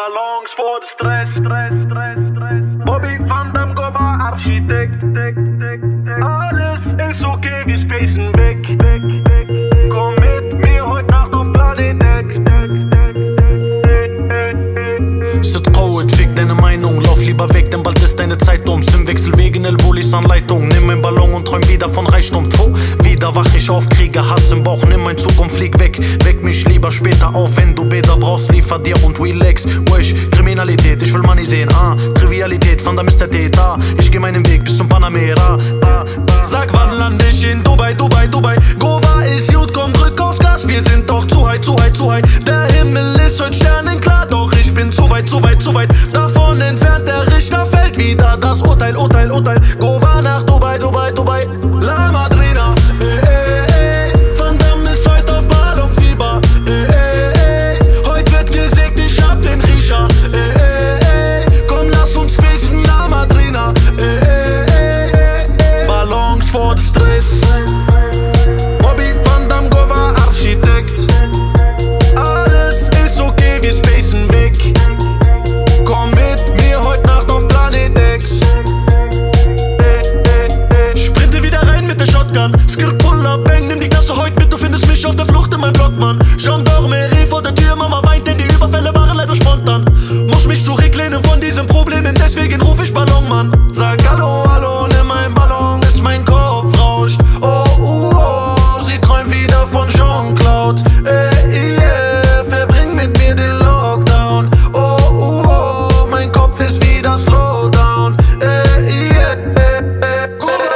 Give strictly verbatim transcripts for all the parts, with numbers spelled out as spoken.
Balance vor der Stress, Stress, Stress, Stress. Bobby van Dam Gova, Architekt, Tekt, Tekt, Tekt. Alles ist okay, wir spacen weg, weg, weg. Komm mit mir heute Nacht auf Planet X, Sit Code, fick deine Meinung, lauf lieber weg, denn bald ist deine Zeit um. Im Wechsel wegen El-Bolis Anleitung. Nimm meinen Ballon und träum wieder von Reichtum. Pfuh, wieder wach ich auf, kriege Hass im Bauch. Nimm mein Zug und flieg weg, weck mich lieber später auf. Wenn du Bäder brauchst, liefer dir und relax. Wesh, Kriminalität, ich will Money sehen, ah. Trivialität, Van Dam ist der Täter. Ich geh meinen Weg bis zum Panamera, ah, ah. Sag, wann land ich in Dubai, Dubai, Dubai. Gova ist gut, komm rück aufs Gas. Wir sind doch zu high, zu high, zu high. Der Himmel ist heute sternenklar, doch ich bin zu weit, zu weit, zu weit davon entfernt. Der Richter fällt wieder, das Urteil, Urteil, Urteil. Gova nach Dubai, Dubai, Dubai. La Madrina, eh, eh, eh. Van Dam ist heute auf Ballonfieber, eh, eh, eh. Heute wird gesägt, ich hab den Riecher, eh, eh, eh. Komm, lass uns spacen, La Madrina, eh, eh, eh. Balance vor der Stress. Bobby van Dam Gova, Architekt. Alles ist okay, wir spacen weg. Komm mit mir heute Nacht auf Planet X. Sprinte wieder rein mit der Shotgun. Skir Puller Bang, nimm die Klasse heute mit. Du findest mich auf der Flucht in meinem Block, Mann. Gendarmerie vor der Tür, Mama weint, denn die Überfälle waren leider spontan. Muss mich zurücklehnen von diesen Problemen, deswegen ruf ich Ballon, Mann. Sag hallo, hallo, nimm mein Ballon, ist mein Kopf rauscht. Oh, uh, oh, sie träumt wieder von Jean-Claude. Ey, yeah, verbring mit mir den Lockdown. Oh, uh, oh, mein Kopf ist wieder Slowdown. Ey, yeah, ey, ey.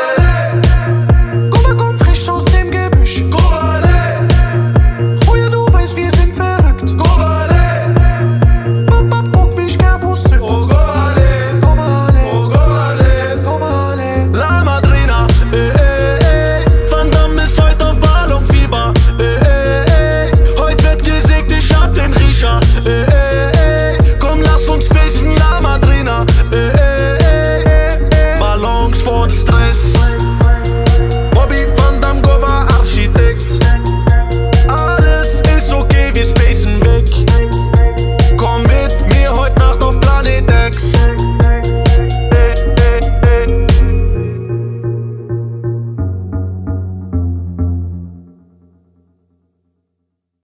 Gova kommt frisch aus dem Gebüsch. Gova, Früher, du weißt, wir sind verrückt. Gova, Papa, guck, wie ich Gerbus zück. Oh, Gova, Gova, oh, Gova, Gova, La Madrina, eh, eh, eh. Van Dam ist heute auf Ballonfieber, eh, eh, eh. Heute wird gesägt, ich hab den Riecher, eh, eh, eh. Komm, lass uns spacen, La Madrina, eh, eh, eh. Balance vor der Stress. Bobby van Dam Gova, Architekt. Alles ist okay, wir spacen weg. Komm mit mir heute Nacht auf Planet X.